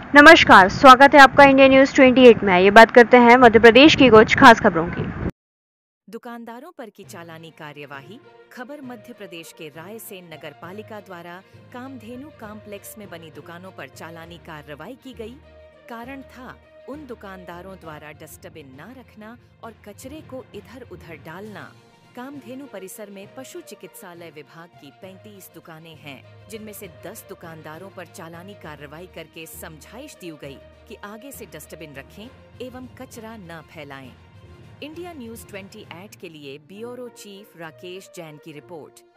नमस्कार, स्वागत है आपका इंडिया न्यूज 28 में। ये बात करते हैं मध्य प्रदेश की कुछ खास खबरों की। दुकानदारों पर की चालानी कार्यवाही। खबर मध्य प्रदेश के रायसेन नगर पालिका द्वारा कामधेनु कॉम्प्लेक्स में बनी दुकानों पर चालानी कार्रवाई की गई। कारण था उन दुकानदारों द्वारा डस्टबिन न रखना और कचरे को इधर उधर डालना। कामधेनु परिसर में पशु चिकित्सालय विभाग की 35 दुकानें हैं, जिनमें से 10 दुकानदारों पर चालानी कार्रवाई करके समझाइश दी गई कि आगे से डस्टबिन रखें एवं कचरा न फैलाएं। इंडिया न्यूज 28 के लिए ब्यूरो चीफ राकेश जैन की रिपोर्ट।